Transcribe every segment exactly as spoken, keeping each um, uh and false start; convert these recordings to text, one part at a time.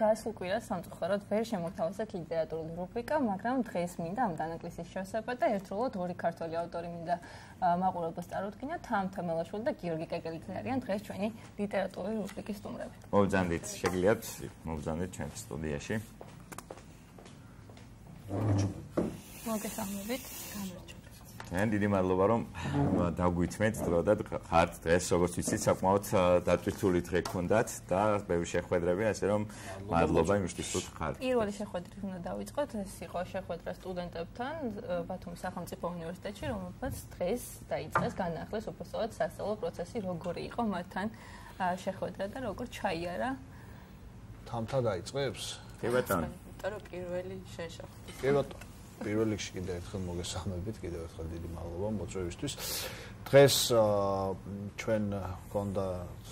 გასულ კვირას სამწუხაროდ ვერ შემოგთავაზეთ ლიტერატურული რუბრიკა, მაგრამ დღეს მინდა ამ დანაკლისის შესაძლებლად და ერთდროულად ორი ქართველი ავტორი მინდა მაყურებელს წარუდგინოთ. თამთა მელაშვილი და გიორგი კეკელიძე არიან დღეს ჩვენი ლიტერატურული რუბრიკის სტუმრები. მოვბრძანდით, შეგიძლიათ მოვბრძანდით ჩვენ სტუდიაში. მოგესალმებით, გამარჯობა. ან დიდი მადლობა რომ დაგვიწმეთ დრო და ხართ დღეს როგორც ვიცით საკმაოდ დატვირთული დღე გქონდათ და ბევრი შეხვედრები, ასე რომ მადლობა იმისთვის რომ ხართ. პირველი შეხვედრით უნდა დავიწყოთ, ეს იყო შეხვედრა სტუდენტებთან ბათუმის სახელმწიფო უნივერსიტეტში, რომელსაც დღეს დაიწყეს განახლეს უბრალოდ სასწავლო პროცესი, როგორი იყო მათთან შეხვედრა და როგორ ჩაიარა. თამთა დაიწყებს? კი ბატონო. იმიტომ რომ პირველი შეშახტი. კი ბატონო. პირველ რიგში კიდევ ერთხელ მოგესალმებით, კიდევ ერთხელ დიდი მადლობა მოწვევისთვის. დღეს ჩვენ გქონდა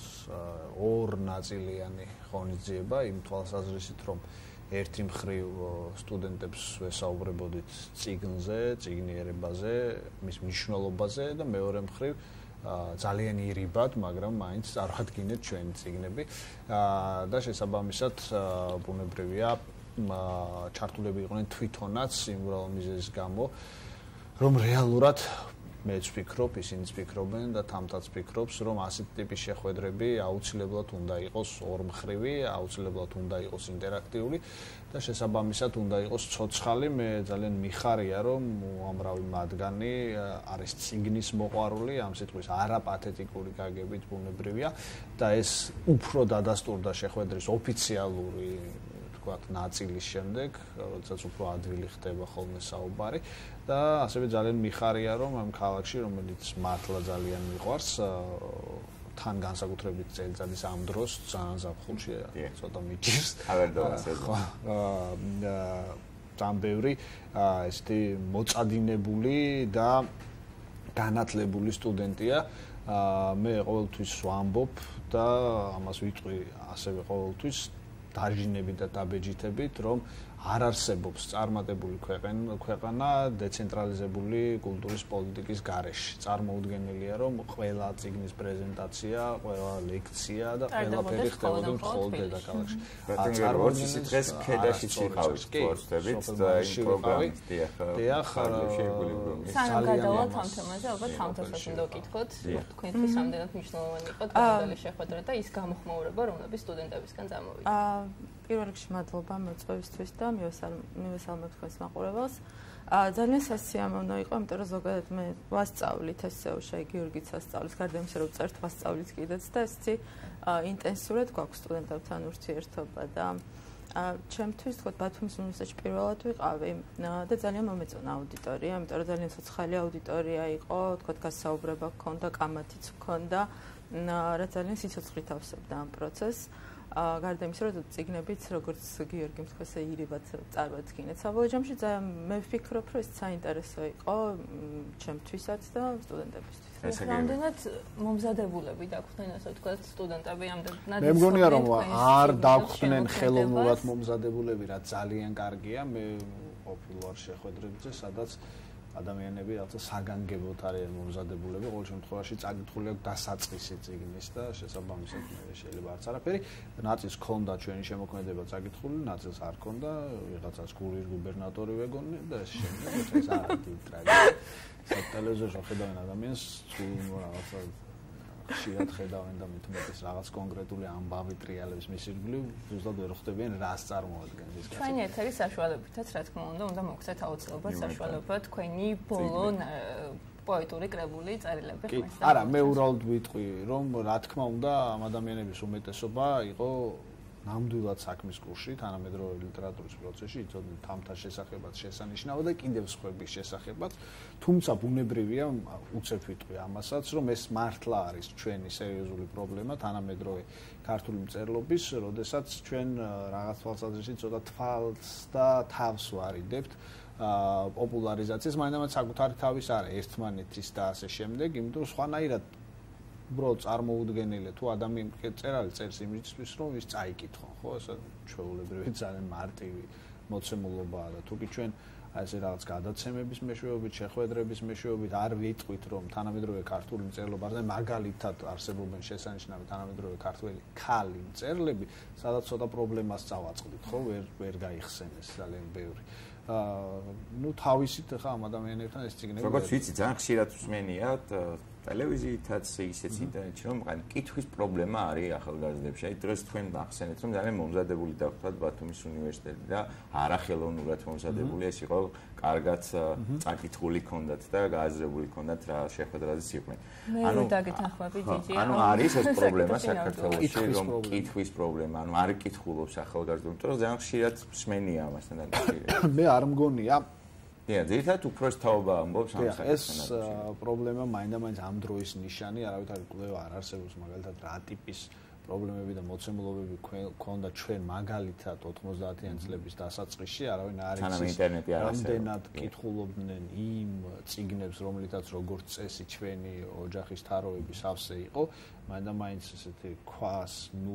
ორ ნაწილიანი ღონისძიება იმ თვალსაზრისით, რომ ერთი მხრივ სტუდენტებს ვესაუბრებოდით წიგნზე, წიგნიერებაზე, მის მნიშვნელობაზე და მეორე მხრივ ძალიან ირიბად, მაგრამ მაინც წარვადგინეთ ჩვენი წიგნები და შესაბამისად ბუნებრივია ჩართულები იყვნენ თვითონაც იმ მიზეზის გამო, რომ რეალურად მეც ვფიქრობ, ისინიც ვფიქრობენ და თამთაც ვფიქრობს, რომ ასეთ ტიპის შეხვედრები აუცილებლად უნდა იყოს ორმხრივი, აუცილებლად უნდა იყოს ინტერაქტიული და შესაბამისად უნდა იყოს ცოცხალი. მე ძალიან მიხარია, რომ უამრავი მათგანი არის წიგნის მოყვარული, ამ სიტყვის არაპათეტიკური გაგებით ბუნებრივია და ეს უფრო დადასტურდა შეხვედრის ოფიციალური ვთქვათ, ნაწილის შემდეგ, როდესაც უფრო ადვილი ხდება ხოლმე საუბარი და ასევე ძალიან მიხარია, რომ ამ ქალაქში, რომელიც მართლა ძალიან მიყვარს, თან განსაკუთრებით წელიწადის ამ დროს ძალიან ზაფხულში ცოტა მიჭირს. ხო, ძალიან ბევრი ესეთი მოწადინებული და განათლებული სტუდენტია. მე ყოველთვის ვამბობ და ამას ვიტყვი ასევე ყოველთვის დაჟინებით და დაბეჯითებით, რომ არ არსებობს წარმატებული ქვეყანა დეცენტრალიზებული კულტურის პოლიტიკის გარეშე. წარმოუდგენელია, რომ ყველა წიგნის პრეზენტაცია, ყველა ლექცია და ყველაფერი ხდებოდა მხოლოდ დედაქალაქში. წარმოუდგენელია, რომ დღეს ქედაში ციხავით ვწვევით და იმ პროგრამით დიახ. დიახ, სანამ გადავალთ ამ თემაზე, ალბათ თამთასაც უნდა ვკითხოთ, თქვენთვის რამდენად მნიშვნელოვანი იყო დღევანდელი შეხვედრა და ის გამოხმაურება, რომლებიც სტუდენტებისგან წამოვიდა. პირველ რიგში მადლობა მოწვევისთვის და მივესალმებ თქვენს მაყურებელს. ძალიან სასიამოვნო იყო, იმიტომ რომ ზოგადად მე ვასწავლით ესეუშა გიორგიც ასწავლის, გარდა იმისა, რომ წერთ ვასწავლით კიდეც და ესეთი ინტენსიურად გვაქვს სტუდენტებთან ურთიერთობა და ჩემთვის თქო ბათუმის უნივერსიტეტში პირველად ვიყავი და ძალიან მომეწონა აუდიტორია, იმიტომ რომ ძალიან ცოცხალი აუდიტორია იყო, თქო გასაუბრება გქონდა, კამათიც გქონდა, რაც ძალიან სიცოცხლით ავსებდა ამ პროცესს. გარდა იმისა, რომ წიგნებიც, როგორც გიორგი თქვა, ესე ირიბად წარვადგინეთ. საბოლოო ჯამში მე ვფიქრობ, რომ ეს საინტერესო იყო ჩემთვისაც და სტუდენტებისთვის. რამდენად მომზადებულები დაგვხდნენ, ასე ვთქვათ, სტუდენტები ამდენად. მე მგონია, რომ არ დაგვხდნენ ხელოვნურად მომზადებულები, რაც ძალიან კარგია. მე ყოფილ ვარ შეხვედრებზე, სადაც ადამიანები რაღაცა საგანგებოდ არიან მომზადებულები, ყოველ შემთხვევაში წაკითხული აქვს დასაწყისი წიგნის და შესაბამისად მე შეიძლება არც არაფერი. ნაწილს ჰქონდა ჩვენი შემოქმედება წაკითხული, ნაწილს არ ჰქონდა, ვიღაცას გურიის გუბერნატორი ვეგონი და ეს შემდეგ ეს არა დიდი ტრაგედია. სატელევიზორში ხედავენ ადამიანს, თუ რაღაცა ხშირად ხედავენ და მით უმეტეს რაღაც კონკრეტული ამბავი ტრიალებს მის ირგვლივ, ზუსტად ვერ ხვდებიან რას წარმოადგენს ეს კაცი. ჩვენი ეთერის საშუალებითაც, რა თქმა უნდა, უნდა მოგცეთ აუცილებლად საშუალება თქვენი ბოლო პოეტური კრებული წერილები ხმის. არა, მე უბრალოდ ვიტყვი, რომ რა თქმა უნდა, ამ ადამიანების უმეტესობა იყო ნამდვილად საქმის კურსში, თანამედროვე ლიტერატურის პროცესში, იცოდნენ თამთა შესახებაც შესანიშნავად და კიდევ სხვების შესახებაც, თუმცა ბუნებრივია, უცებ ვიტყვი ამასაც, რომ ეს მართლა არის ჩვენი სერიოზული პრობლემა თანამედროვე ქართული მწერლობის, როდესაც ჩვენ რაღაც თვალსაზრისით ცოტა თვალს და თავს ვარიდებთ პოპულარიზაციას, მაინც საკუთარი თავის არა, ერთმანეთის და ასე შემდეგ, იმიტომ რომ სხვანაირად უბრალოდ წარმოუდგენელია თუ ადამიანი წერალი წერს იმისთვის, რომ ის წაიკითხონ, ხო, ეს ჩვეულებრივი ძალიან მარტივი მოცემულობაა და თუკი ჩვენ აი ესე რაღაც გადაცემების მეშვეობით, შეხვედრების მეშვეობით არ ვიტყვით, რომ თანამედროვე ქართული მწერლობა და მაგალითად არსებობენ შესანიშნავი თანამედროვე ქართველი ქალი მწერლები, სადაც ცოტა პრობლემას წავაწყდით, ხო, ვერ ვერ გაიხსენეს ძალიან ბევრი. აა ნუ თავისით ხა ამ ადამიანებთან ეს ციგნები როგორც ვიცი, ძალიან ხშირად მსმენია ტელევიზიითაც ისეც ინტერნეტში, რომ აი კითხვის პრობლემა არის ახალგაზრდებში. აი დღეს თქვენ ახსენეთ, რომ ძალიან მომზადებული დაგვთქვათ ბათუმის უნივერსიტეტი და არახელოვნურად მომზადებული, ეს იყო კარგად წაკითხული ქონდათ და გააზრებული ქონდათ რა შეხვედრაზეც იყვნენ. ანუ დაგეთანხმები ჯიჯი. ანუ არის ეს პრობლემა საქართველოში, რომ კითხვის პრობლემა, ანუ არ კითხულობს ახალგაზრდები, იმიტომ რომ ძალიან ხშირად მსმენია ამასთან დაკავშირებით. მე არ მგონია დიახ, ძირითადად უფროს თაობა ამბობს ამ საკითხთან. ეს პრობლემა მაინდა-მაინც ამ დროის ნიშანი, არავითარი კვლევა არ არსებობს მაგალითად რა ტიპის პრობლემები და მოცემულობები ქონდა ჩვენ მაგალითად ოთხმოცდაათიან წლების დასაწყისში, არავინ არ იცის რამდენად კითხულობდნენ იმ წიგნებს, რომლითაც როგორც წესი ჩვენი ოჯახის თაროების ავსე იყო, მაინდა-მაინც ესეთი ქვას, ნუ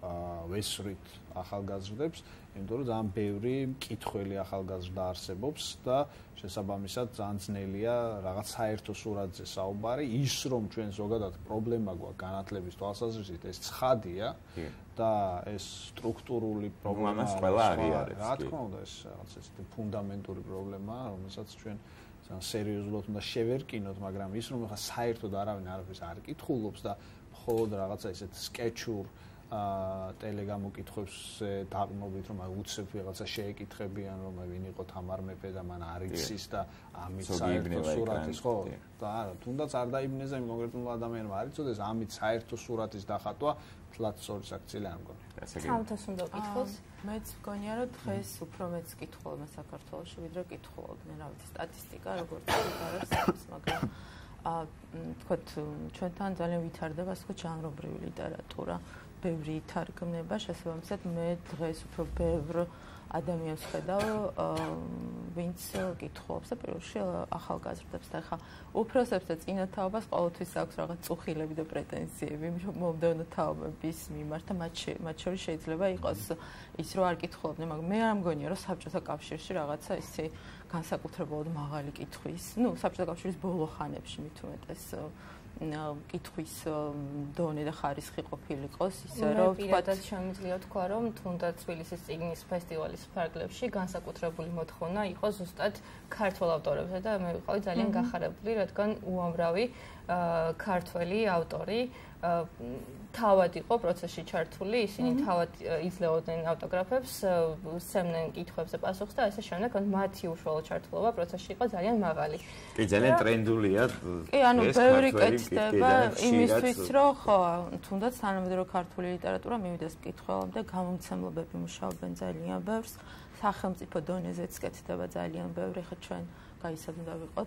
ვესვრით ახალგაზრდებს, იმიტომ რომ ძალიან ბევრი მკითხველი ახალგაზრდა არსებობს და შესაბამისად ძალიან ძნელია რაღაც საერთო სურათზე საუბარი, ის რომ ჩვენ ზოგადად პრობლემა გვაქვს განათლების თვალსაზრისით, ეს ცხადია და ეს სტრუქტურული პრობლემა არის. რა თქმა უნდა, ეს რაღაც ესეთი ფუნდამენტური პრობლემაა, რომელსაც ჩვენ ძალიან სერიოზულად უნდა შევერკინოთ, მაგრამ ის რომ ხა საერთოდ არავინ არაფერს არ კითხულობს და მხოლოდ რაღაცა ესეთ სკეჩურ აა ტელეგამოკითხვებს დაყრდნობით, რომ აი უცებ ვიღაცა შეეკითხებიან, რომ აი ვინ იყო თამარ მეფე და მან არ იცის და ამით საერთო სურათის, ხო? და არა, თუნდაც არ დაიბნეს და იმ კონკრეტულ ადამიანმა არ იცოდეს, ამით საერთო სურათის დახატვა თლაც სწორი საქციელი არ მგონია. სამთას უნდა კითხოს. მეც მგონია, რომ დღეს უფრო მეც კითხულობენ საქართველოში, ვიდრე კითხულობდნენ, რა ვიცი, სტატისტიკა როგორც არის, მაგრამ აა თქვათ, ჩვენთან ძალიან ვითარდება ასე ვთქვათ, ჟანრობრივი ლიტერატურა. ბევრი თარგმნება, შესაბამისად მე დღეს უფრო ბევრ ადამიანს ხედავ, ვინც კითხულობს და პირველში ახალგაზრდებს და ხა უფროსებს და წინათაობას ყოველთვის აქვს რაღაც წუხილები და პრეტენზიები მომდევნო თაობების მიმართ და მათ შორის შეიძლება იყოს ის რომ არ კითხულობდნენ, მაგრამ მე არ მგონია რომ საბჭოთა კავშირში რაღაცა ისე განსაკუთრებულად მაღალი კითხვის, ну, საბჭოთა კავშირის ბოლო ხანებში მით უმეტეს კითხვის დონე და ხარისხი ყოფილიყოს ისე რომ პირადად შემიძლია თქვა რომ თუნდაც თბილისის წიგნის ფესტივალის ფარგლებში განსაკუთრებული მოთხოვნა იყო ზუსტად ქართველ ავტორებზე და მე ვიყავი ძალიან გახარებული, რადგან უამრავი ქართველი ავტორი თავად იყო პროცესში ჩართული, ისინი თავად იძლეოდნენ ავტოგრაფებს, სცემდნენ კითხვებს და პასუხს და ასე შემდეგ, მათი უშუალო ჩართულობა პროცესში იყო ძალიან მაღალი. კი, ძალიან ტრენდულია. კი, ანუ ბევრი კეთდება იმისთვის, რომ ხო, თუნდაც თანამედროვე ქართული ლიტერატურა მივიდეს მკითხველამდე, გამომცემლობები მუშაობენ ძალიან ბევრს, სახელმწიფო დონეზეც კეთდება ძალიან ბევრი, ხა ჩვენ გაიცად უნდა ვიყოთ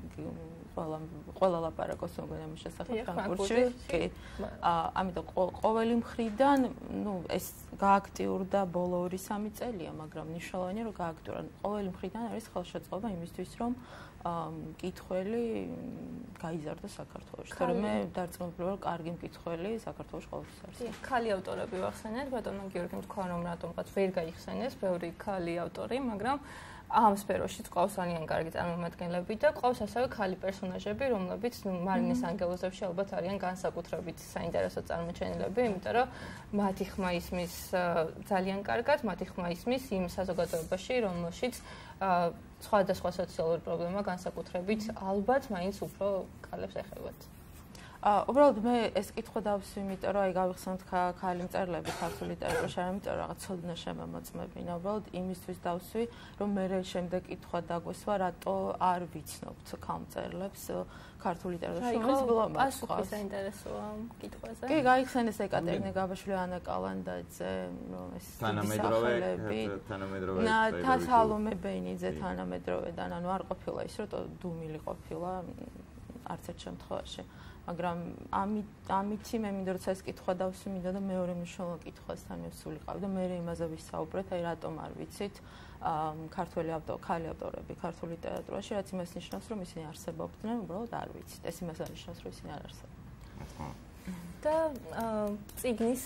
ყველა ყველა ლაპარაკობს მოგონა ამ შესახებ კონკურსში. კი. ამიტომ ყოველი მხრიდან, ну, ეს გააქტიურდა ბოლო ორი სამი წელია, მაგრამ მნიშვნელოვანია რომ გააქტიურდა. ყოველი მხრიდან არის ხელშეწყობა იმისთვის, რომ მკითხველი გაიზარდოს საქართველოში. თორემ მე დარწმუნებული ვარ, კარგი მკითხველი საქართველოში ყოველთვის არის. ქალი ავტორები ვახსენეთ, ბატონო გიორგიმ თქვა რომ რატომღაც ვერ გაიხსენეს ბევრი ქალი ავტორი, მაგრამ ამ სფეროში ყავს ძალიან კარგი წარმომადგენლები და ყავს ასევე ქალი პერსონაჟები, რომლებიც მარინეს ანგელოზებში ალბათ არიან განსაკუთრებით საინტერესო წარმოჩენილები, იმიტომ რომ მათი ხმა ისმის ძალიან კარგად, მათი ხმა ისმის იმ საზოგადოებაში, რომელშიც სხვადასხვა სოციალური პრობლემა განსაკუთრებით ალბათ მაინც უფრო კალებს ეხებათ. აა უბრალოდ მე ეს კითხვა დავსვი, იმიტომ რომ აი გავიხსენოთ ქალი მწერლები ქართული ლიტერატურაში არ ამიტომ რაღაც ცოდნა შემამოწმებინა, უბრალოდ იმისთვის დავსვი, რომ მე შემდეგ კითხვა დაგვესვა, რატო არ ვიცნობთ ქალ მწერლებს ქართული ლიტერატურაში, რომელიც ბლომას პასუხი საინტერესოა კითხვაზე. კი, გაიხსენეს ეკატერინე გაბაშვილი, ანა კალანდაძე, ეს თანამედროვე თანამედროვე და სალომე ბენიძე თანამედროვედან, ანუ არ ყოფილა ის, რომ დუმილი ყოფილა არც ერთ შემთხვევაში. მაგრამ ამით ამითი მე მინდა როცა ეს კითხვა დავსვი, მინდა და მეორე მნიშვნელოვან კითხვასთან მივსულიყავი და მე იმაზე ვისაუბრეთ, აი რატომ არ ვიცით ქართველი ავტორი, ქალი ავტორები ქართულ ლიტერატურაში, რაც იმას ნიშნავს, რომ ისინი არსებობდნენ, უბრალოდ არ ვიცით. ეს იმას არ ნიშნავს, რომ ისინი არ არსებობდნენ. და წიგნის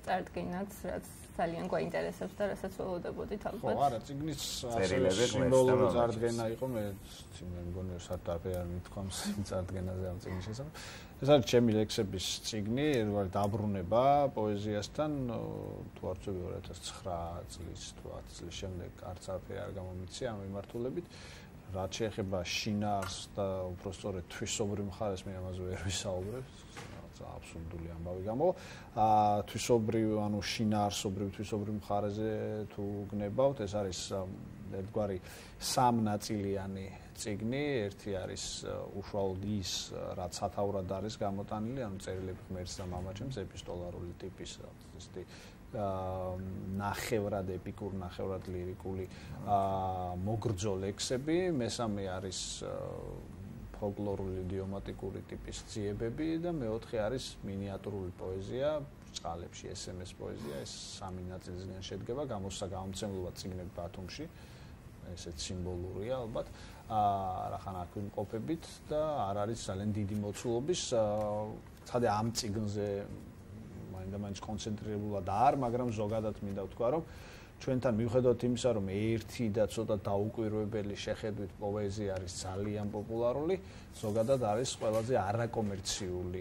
წარდგენაც, რაც ძალიან გვაინტერესებს და რასაც ველოდებოდით ალბათ. ხო, არა, წიგნის სიმბოლური წარდგენა იყო, მე მე მგონი საერთოდ არ მithქვამს წარდგენაზე ამ წიგნის შესახებ. ეს არის ჩემი ლექსების წიგნი, ერთგვარი დაბრუნება პოეზიასთან, თუ არ ვწევი ორი ათას ცხრა წლის თუ ათი წლის შემდეგ არც არაფერი არ გამომიცია ამ მიმართულებით. რაც შეეხება შინაარსს და უпростоრედ თვისობრივ მხარეს მე ამაზე ვერ ვისაუბრებ. აბსურდული ამბავი გამო. აა თვისობრივ, ანუ შინაარსობრივ თვისობრივ მხარეზე თუ გნებავთ, ეს არის ერთგვარი სამნაწილიანი წიგნი. ერთი არის უშუალოდ ის, რაც სათაურად არის გამოტანილი, ანუ წერილები ღმერთს და მამაჩემს, ეპისტოლარული ტიპის, ესეთი აა ნახევრად ეპიკურ, ნახევრად ლირიკული აა მოგრძო ლექსები. მესამე არის ფოლკლორული იდიომატიკური ტიპის ძიებები და მეოთხე არის მინიატურული პოეზია, ბრწყალებში ეს ემ ეს პოეზია, ეს სამი ნაწილისგან შედგება, გამოსცა გამომცემლობა წიგნები ბათუმში, ესეც სიმბოლურია ალბათ, აა რახან აქ ვიმყოფებით და არ არის ძალიან დიდი მოცულობის, ცხადია ამ წიგნზე მაინდა-მაინც კონცენტრირებულად არ, მაგრამ ზოგადად მინდა ვთქვა, რომ ჩვენთან მიუხედავად იმისა, რომ ერთი და ცოტა დაუკვირვებელი შეხედვით პოეზია არის ძალიან პოპულარული, ზოგადად არის ყველაზე არაკომერციული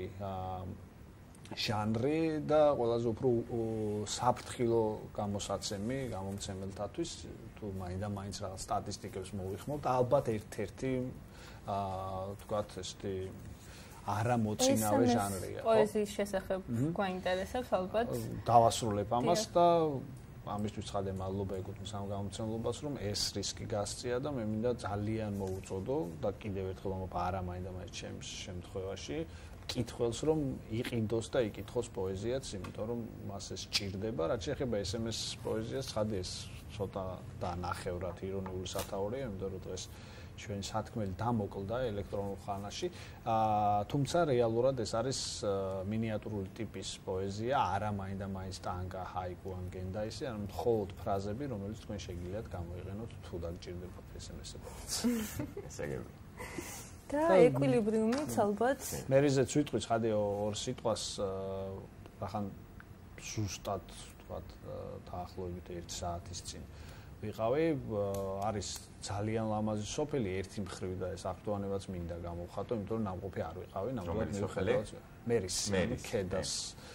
ჟანრი და ყველაზე უფრო საფრთხილო გამოსაცემი გამომცემელთათვის, თუ მაინდა-მაინც რაღაც სტატისტიკებს მოვიხმობთ, ალბათ ერთ-ერთი აა თქვათ ესეთი არამოწინავე ჟანრია. პოეზიის შესახებ გვაინტერესებს ალბათ. დავასრულებ ამას და ამისთვის ცხადე მადლობა ეკუთვნის ამ გამომცემლობას, რომ ეს რისკი გასწია და მე მინდა ძალიან მოუწოდო და კიდევ ერთხელ ამბობ არა მაინდა-მაინც ჩემს შემთხვევაში კითხველს, რომ იყიდოს და იკითხოს პოეზიაც, იმიტომ რომ მას ეს სჭირდება, რაც შეეხება ეს ემ ეს პოეზიას, ცხადე ეს ცოტა და ნახევრად ირონიული სათაურია, იმიტომ რომ დღეს ჩვენი სათქმელი დამოკლდა ელექტრონულ ხანაში, თუმცა რეალურად ეს არის მინიატურული ტიპის პოეზია, არა მაინდა-მაინც ტანგა, ჰაიკუ ან გენდაისი, ანუ მხოლოდ ფრაზები, რომელიც თქვენ შეგიძლიათ გამოიყენოთ, თუ დაგჭირდებათ ეს ემ ეს-ებიც. ესაგები. და ეკვილიბრიუმიც ალბათ. მერიზეც ვიტყვი, ცხადე ორ სიტყვას რახან ზუსტად, თქვათ, დაახლოებით ერთი საათის წინ ვიყავი, არის ძალიან ლამაზი სოფელი ერთი მხრივ და ეს აქტუანებაც მინდა გამოვხატო, იმიტომ რომ ნამყოფი არ ვიყავი, ნამდვილად მიუხედავად მერის ქედას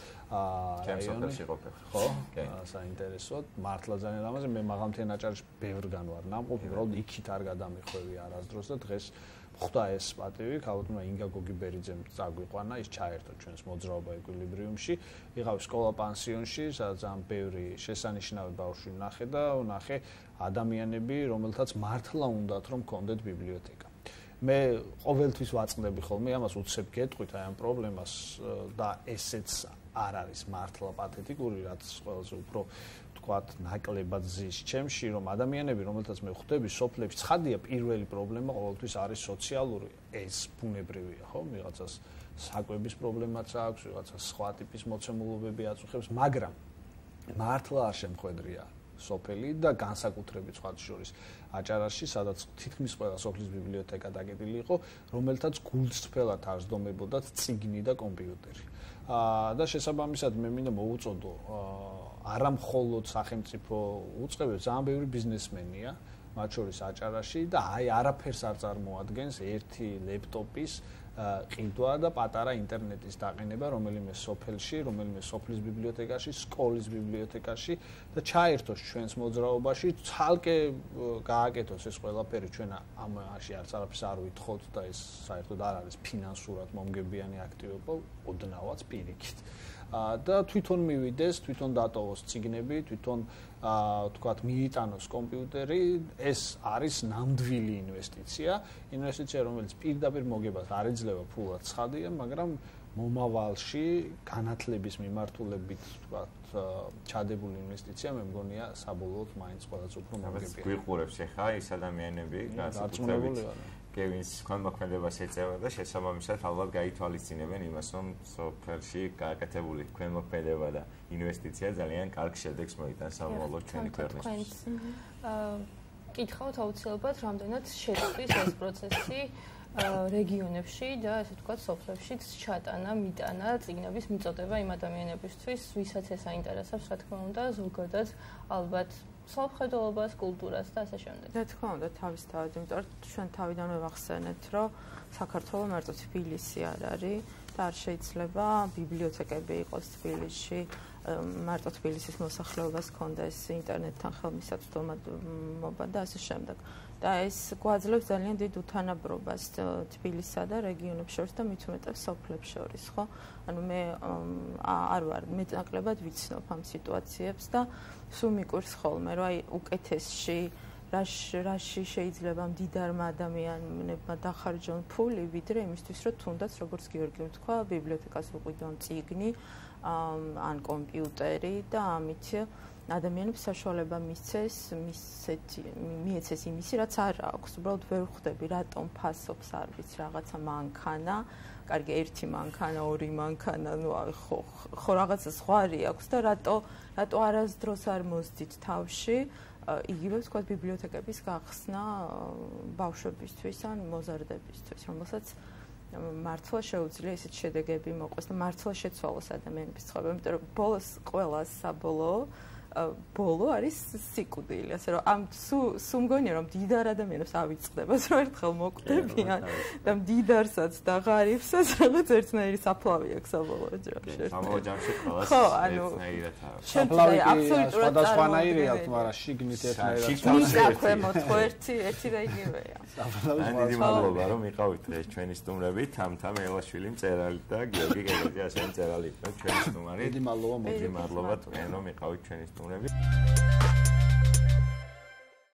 აა რაიონში ყოფილი. ხო? საინტერესოდ, მართლა ძალიან ლამაზი, მე მაღალმთიან აჭარაში ბევრგან ვარ ნამყოფი, უბრალოდ იქით არ გადამიხვევი არასდროს და დღეს ხვდა ეს პატივი, ქალბატონმა ინგა გოგიბერიძემ წაგვიყვანა, ის ჩაერთო ჩვენს მოძრაობა ეკვილიბრიუმში, ვიყავი სკოლა პანსიონში, სადაც ძალიან ბევრი შესანიშნავი ბავშვი ვნახე და ვნახე ადამიანები, რომელთაც მართლა უნდათ რომ კონდეთ ბიბლიოთეკა. მე ყოველთვის ვაწყდები ხოლმე ამას, უცებ გეტყვით აი ამ პრობლემას და ესეც არ არის მართლა პათეტიკური, რაც ყველაზე უფრო თქვათ ნაკლებად ზის ჩემში, რომ ადამიანები, რომელთაც მე ხვდები სოფლებში, ცხადია პირველი პრობლემა ყოველთვის არის სოციალური, ეს ბუნებრივია, ხო? ვიღაცას საკვების პრობლემაც აქვს, ვიღაცას სხვა ტიპის მოცემულობები აწუხებს, მაგრამ მართლა არ შემხვედრია სოფელი და განსაკუთრებით სხვა შორის აჭარაში, სადაც თითქმის ყველა სოფლის ბიბლიოთეკა დაკეტილი იყო, რომელთაც გულწრფელად არ ზდომებოდათ წიგნი და კომპიუტერი. აა და შესაბამისად მე მინდა მოვუწოდო არა მხოლოდ სახელმწიფო უწყებებს, ძალიან ბევრი ბიზნესმენია, მათ შორის აჭარაში და აი არაფერს არ წარმოადგენს ერთი ლეპტოპის ყიდვა და პატარა ინტერნეტის დაყენება რომელიმე სოფელში, რომელიმე სოფლის ბიბლიოთეკაში, სკოლის ბიბლიოთეკაში და ჩაერთოს ჩვენს მოძრაობაში, ცალკე გააკეთოს ეს ყველაფერი ჩვენ ამაში არც არაფერს არ ვითხოვთ და ეს საერთოდ არ არის ფინანსურად მომგებიანი აქტივობა, ოდნავაც პირიქით. და თვითონ მივიდეს, თვითონ დატოვოს წიგნები, თვითონ აა თქვათ მიიტანოს კომპიუტერი, ეს არის ნამდვილი ინვესტიცია, ინვესტიცია, რომელიც პირდაპირ მოგებას არ ეძლევა ფულად ცხადია, მაგრამ მომავალში განათლების მიმართულებით, თქვათ, ჩადებული ინვესტიცია, მე მგონია, საბოლოოდ მაინც ყველაზე უფრო მომგებია. გვიყურებს ახლა ეს ადამიანები, განსაკუთრებით კევინს ქონმოქმედებას ეწევა და შესაბამისად ალბათ გაითვალისწინებენ იმას, რომ სოფელში გააკეთებული ქონმოქმედება და ინვესტიცია ძალიან კარგ შედეგს მოიტანს სამომავლოდ ჩვენი ქვეყნისთვის. აა კითხავთ აუცილებლად, რამდენად შეცვლის ეს პროცესი რეგიონებში და ესე ვთქვათ, სოფლებშიც ჩატანა, მიტანა წიგნების მიწოდება იმ ადამიანებისთვის, ვისაც ეს აინტერესებს, რა თქმა უნდა, ზოგადად ალბათ სოფხედულობას, კულტურას და ასე შემდეგ. რა თქმა უნდა, თავისთავად, იმიტომ რომ ჩვენ თავიდანვე ვახსენეთ, რომ საქართველო მარტო თბილისი არ არის და არ შეიძლება ბიბლიოთეკები იყოს თბილისში, მარტო თბილისის მოსახლეობას ჰქონდეს ინტერნეტთან ხელმისაწვდომობა და ასე შემდეგ. და ეს გვაძლევს ძალიან დიდ უთანაბრობას თბილისსა და რეგიონებს შორის და მით უმეტეს სოფლებს შორის, ხო? ანუ მე არ ვარ მეტნაკლებად ვიცნობ ამ სიტუაციებს და სულ მიკვირს ხოლმე, რომ აი უკეთესში რაში შეიძლება მდიდარმა ადამიანებმა დახარჯონ ფული, ვიდრე იმისთვის, რომ თუნდაც როგორც გიორგი თქვა, ბიბლიოთეკას უყიდონ წიგნი ან კომპიუტერი და ამით ადამიანებს საშუალება მისცეს, მისცეთ, მიეცეს იმისი, რაც არ აქვს. უბრალოდ ვერ ხვდები, რატომ ფასობს არ ვიცი რაღაცა მანქანა, კარგი ერთი მანქანა, ორი მანქანა, ну ხო ხო რაღაცა ზღვარი აქვს და რატო რატო არასდროს არ მოსდით თავში იგივე ვთქვათ ბიბლიოთეკების გახსნა ბავშვებისთვის ან მოზარდებისთვის, რომელსაც მართლა შეუძლია ესეთ შედეგები მოყვეს და მართლა შეცვალოს ადამიანების ცხოვრება, იმიტომ რომ ბოლოს ყველა საბოლოო ბოლო არის სიკვდილი, ასე რომ ამ სულ მგონია რომ მდიდარ ადამიანებს ავიწყდებათ, რომ ერთხელ მოკვდებიან და მდიდარსაც და ღარიბსაც რაღაც ერთნაირი საფლავი აქვს საბოლოო ჯამში. საბოლოო ჯამში ყველას ერთნაირად აქვს. საფლავი სხვადასხვანაირია, მაგრამ შიგნით ერთნაირად. მისაქვე მოთხო ერთი ერთი და იგივეა. დიდი მადლობა რომ იყავით ეს ჩვენი სტუმრები, თამთა მელაშვილი მწერალი და გიორგი კეკეძე ასევე მწერალი იყო ჩვენი სტუმარი. დიდი მადლობა, დიდი მადლობა თქვენ რომ იყავით ჩვენი სტუმრები.